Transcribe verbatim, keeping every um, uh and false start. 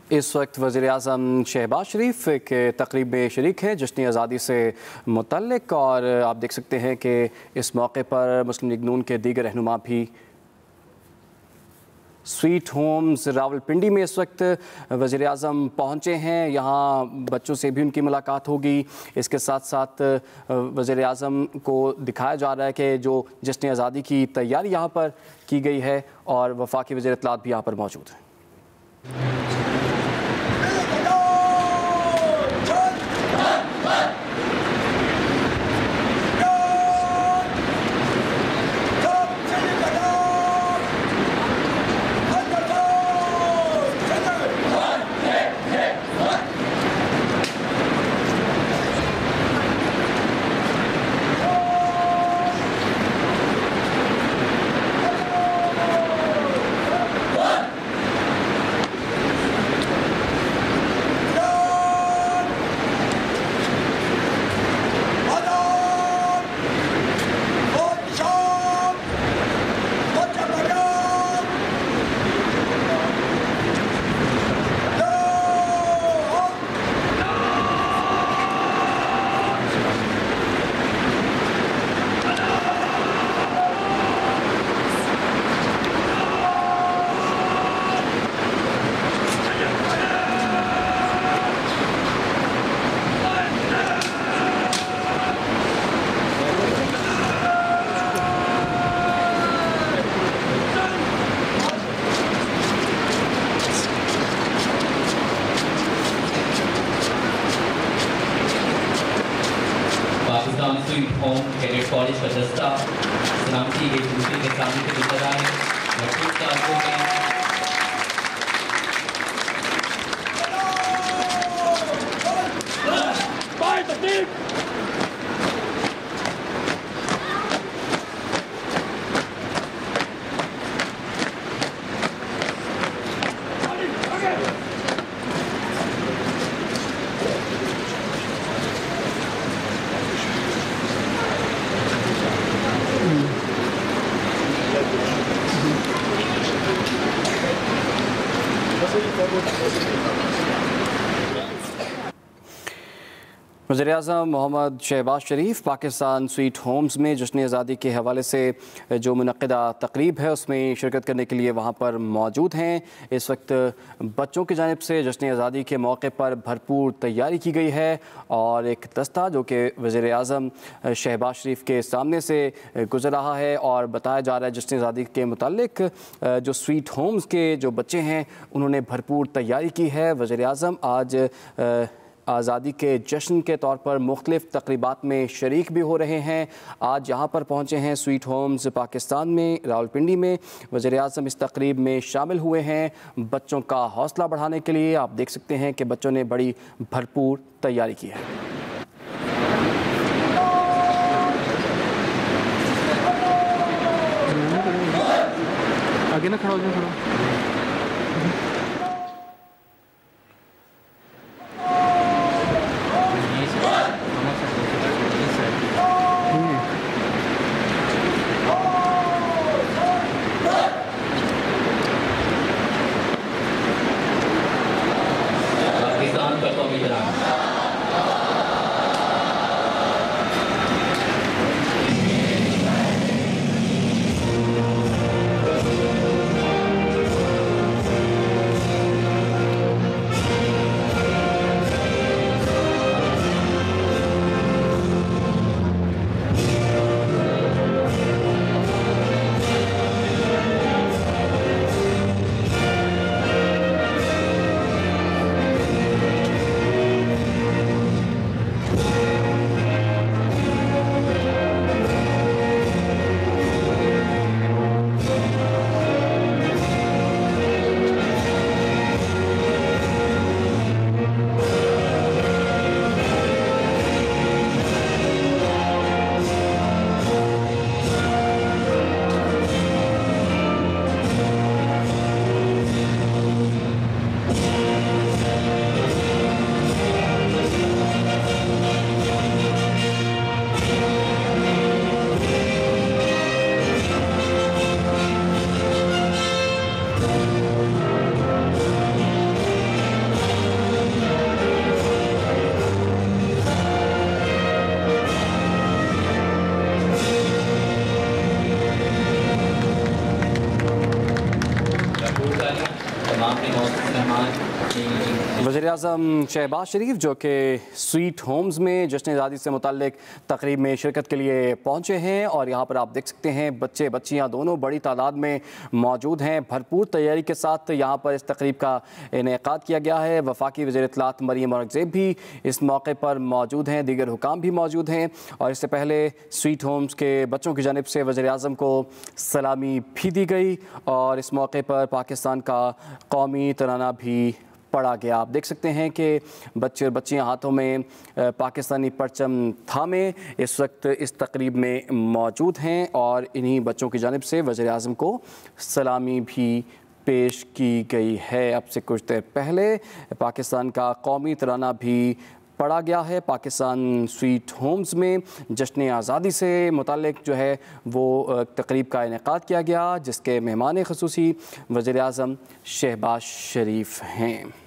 इस वक्त वज़ीर-ए-आज़म शहबाज शरीफ के तकरीब में शरीक है जश्न आज़ादी से मुतल्लिक़, और आप देख सकते हैं कि इस मौके पर मुस्लिम लीग नून के दीगर रहनुमा भी स्वीट होम्स रावलपिंडी में इस वक्त वज़ीर-ए-आज़म पहुँचे हैं। यहाँ बच्चों से भी उनकी मुलाकात होगी। इसके साथ साथ वज़ीर-ए-आज़म को दिखाया जा रहा है कि जो जश्न आज़ादी की तैयारी यहाँ पर की गई है, और वफाकी वज़ीर इत्तलात भी यहाँ पर मौजूद हैं। Pakistan sweet home cadet college का दस्ता सलामती एक दूसरे के सामने से गुजर रहा है। मजबूत तालुकों में वज़ीर-ए-आज़म मोहम्मद शहबाज शरीफ पाकिस्तान स्वीट होम्स में जश्न आज़ादी के हवाले से जो मुनक़्क़िदा तकरीब है उसमें शिरकत करने के लिए वहाँ पर मौजूद हैं। इस वक्त बच्चों की जानिब से जश्न आज़ादी के मौके पर भरपूर तैयारी की गई है, और एक दस्ता जो कि वज़ीर-ए-आज़म शहबाज शरीफ के सामने से गुजर रहा है, और बताया जा रहा है जश्न आज़ादी के मुतालिक जो स्वीट होम्स के जो बच्चे हैं उन्होंने भरपूर तैयारी की है। वज़ीर-ए-आज़म आज आज़ादी के जश्न के तौर पर मुख्तलिफ़ तकरीबात में शरीक भी हो रहे हैं। आज यहाँ पर पहुँचे हैं स्वीट होम्स पाकिस्तान में रावलपिंडी में। वज़ीर-ए-आज़म इस तकरीब में शामिल हुए हैं बच्चों का हौसला बढ़ाने के लिए। आप देख सकते हैं कि बच्चों ने बड़ी भरपूर तैयारी की है। आगे ना खड़ा हो जाए थोड़ा। पाकिस्तान का कौमी तिरंगा वज़ीर-ए-आज़म शहबाज शरीफ जो कि स्वीट होम्स में जश्न आज़ादी से मुताल्लिक तकरीब में शिरकत के लिए पहुँचे हैं और यहाँ पर आप देख सकते हैं बच्चे बच्चियाँ दोनों बड़ी तादाद में मौजूद हैं। भरपूर तैयारी के साथ यहाँ पर इस तकरीब का इनेकाद किया गया है। वफाकी वज़ीर इत्तलात मरियम औरंगज़ेब भी इस मौके पर मौजूद हैं, दीगर हुकाम भी मौजूद हैं और इससे पहले स्वीट होम्स के बच्चों की जानिब से वज़ीर-ए-आज़म को सलामी भी दी गई और इस मौके पर पाकिस्तान का कौमी तराना भी पढ़ा गया। आप देख सकते हैं कि बच्चे और बच्चियां हाथों में पाकिस्तानी परचम थामे इस वक्त इस तकरीब में मौजूद हैं और इन्हीं बच्चों की जानिब से वज़ीर-ए-आज़म को सलामी भी पेश की गई है। अब से कुछ देर पहले पाकिस्तान का कौमी तराना भी पढ़ा गया है। पाकिस्तान स्वीट होम्स में जश्न आज़ादी से मुताल्लिक जो है वो तकरीब का इनेकाद किया गया जिसके मेहमान ख़ुसूसी वज़ीर-ए-आज़म शहबाज शरीफ हैं।